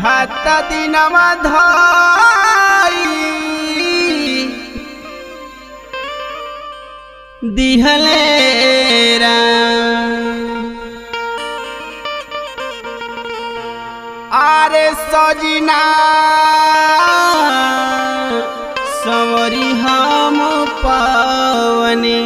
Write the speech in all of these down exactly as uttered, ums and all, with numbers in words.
विधाता दिनमा धाई दिहले आरे सजना संवरी हम पवनी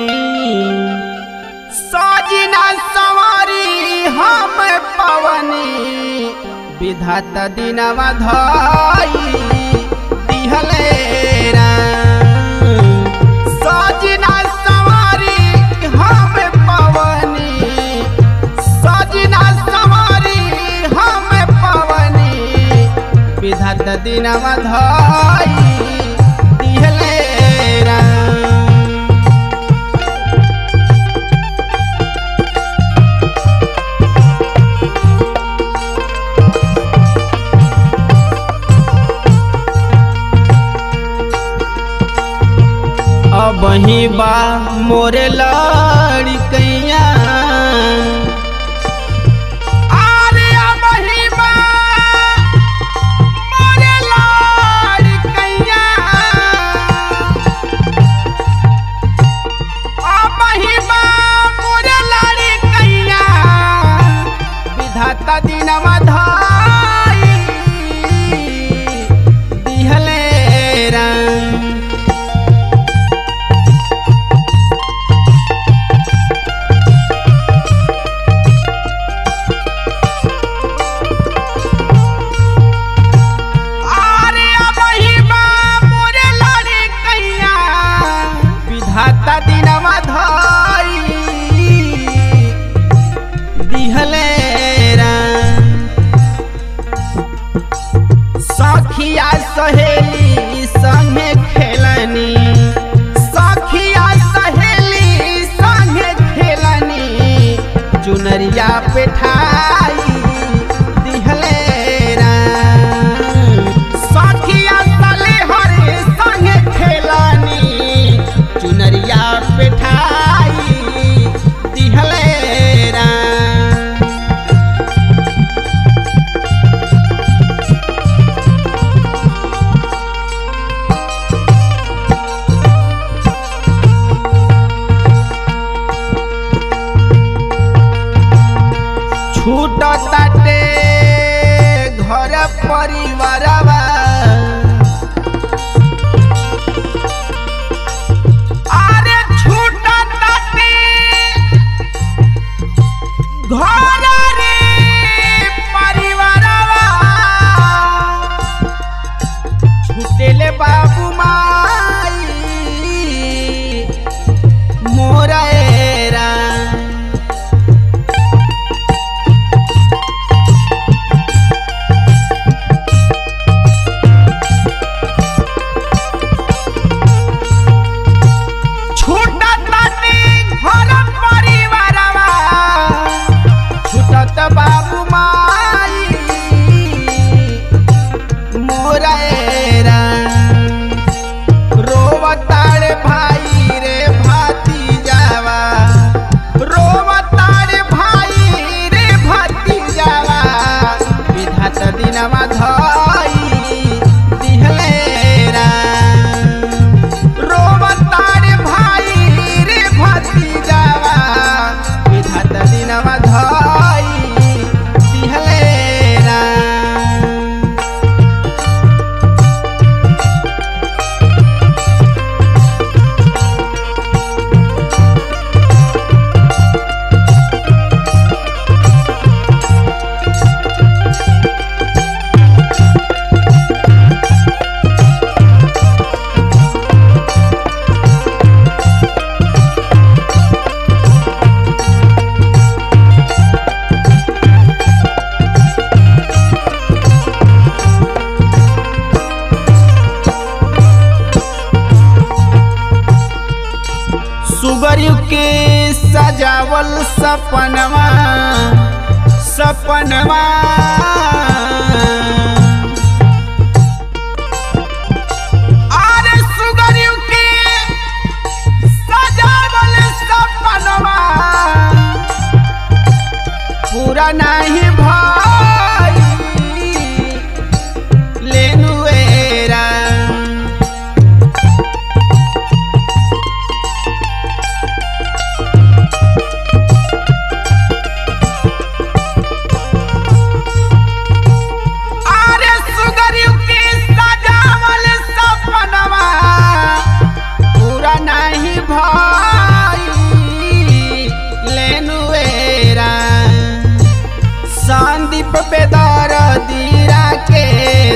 सजना संवरी हम पवनी विधाता दिनमा धाई दिहले सजना संवरी हम पवनी सजना संवरी हम पवनी विधाता दिनमा धाई दिहले अब ही बा मोरे लड़कैया अरे अब ही बा मोरे लड़कैया अब ही बा मोरे लड़कैया विधाता दिनमा धाई दिहले सखिया सहेली संगे खेलनी सखिया सहेली संगे खेलनी चुनरिया पेठाई दिहले सखिया सलेहर संगे खेलनी चुनरिया पेठाई दिहले छूटताटे घर परिवारवा अरे छूटताटे घर रे परिवारवा छूटेले बाबू माई मोरा बाबू माई मोरा रोवताड़ भाई रे भाती जावा रोवताड़ भाई रे भाती जावा विधाता दिनमा धाई दिहले रोवताड़ भाई रे भाती जावा विधाता दिनमा धाई सुगरियु के सजावल सपनवा सपनवा अरे सुगरियु के सजावल सपनवा पूरा नहीं भाई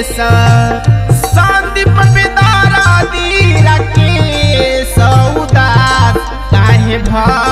संदीप बेदारा दीरा के सौदास काहे भा